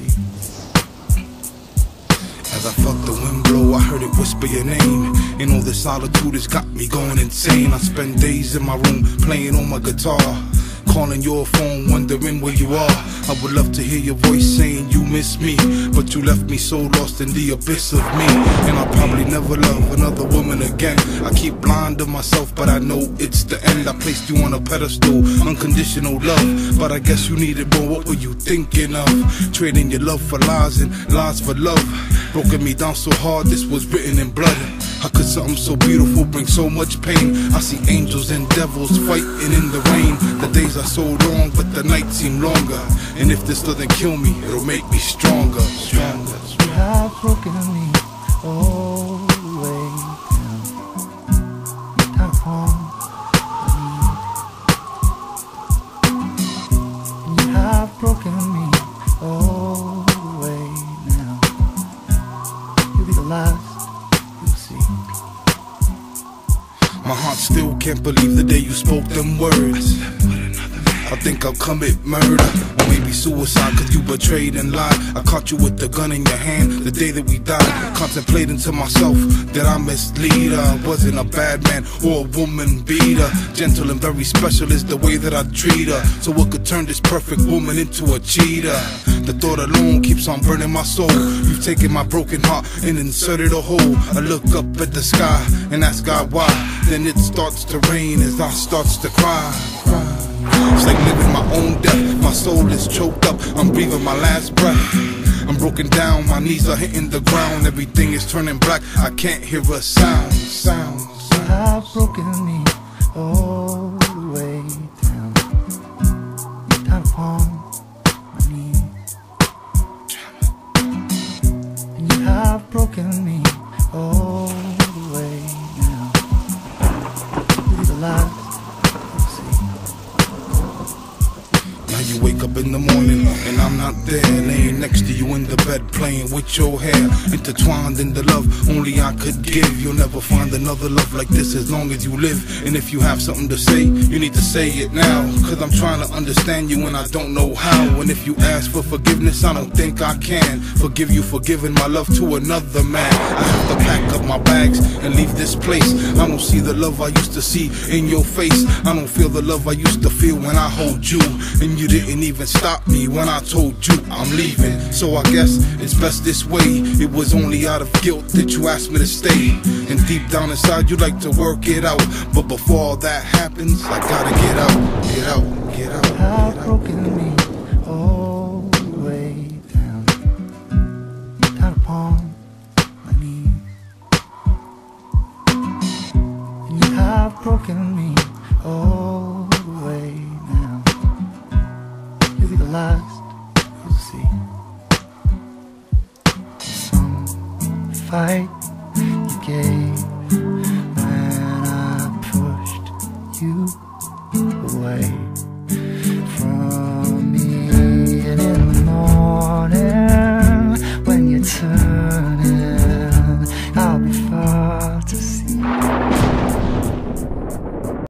As I felt the wind blow, I heard it whisper your name. And all this solitude has got me going insane. I spend days in my room playing on my guitar, calling your phone, wondering where you are. I would love to hear your voice saying you miss me, but you left me so lost in the abyss of me. And I'll probably never love another woman again. I keep blind to myself, but I know it's the end. I placed you on a pedestal, unconditional love, but I guess you needed more. What were you thinking of? Trading your love for lies and lies for love. Broken me down so hard, this was written in blood. How could something so beautiful bring so much pain? I see angels and devils fighting in the rain. The days are so long, but the nights seem longer. And if this doesn't kill me, it'll make me stronger. You have broken me all the way down. Down home. You have broken me all the way now. You'll be the last. My heart still can't believe the day you spoke them words. I think I'll commit murder, or maybe suicide, cause you betrayed and lied. I caught you with the gun in your hand the day that we died, contemplating to myself that I mislead her. I wasn't a bad man or a woman beater. Gentle and very special is the way that I treat her, so what could turn this perfect woman into a cheater? The thought alone keeps on burning my soul. You've taken my broken heart and inserted a hole. I look up at the sky and ask God why. Then it starts to rain as I starts to cry. It's like living my own death. My soul is choked up, I'm breathing my last breath. I'm broken down, my knees are hitting the ground. Everything is turning black, I can't hear a sound. You have broken me all the way down. Down upon my knees. And you have broken me all the way now. You'll be the last. You wake up in the morning and I'm not there, laying next to you in the bed, playing with your hair, intertwined in the love only I could give. You'll never find another love like this as long as you live. And if you have something to say, you need to say it now, cause I'm trying to understand you and I don't know how. And if you ask for forgiveness, I don't think I can forgive you for giving my love to another man. I have to pack up my bags and leave this place. I don't see the love I used to see in your face. I don't feel the love I used to feel when I hold you, and you didn't even stop me when I told you I'm leaving. So I guess it's best this way. It was only out of guilt that you asked me to stay, and deep down inside you like to work it out. But before all that happens, I gotta get out, get out, get out. You have broken me all the way down. Down upon my knees. And you have broken me all the way now. You'll be the last you'll see. Some fight you gave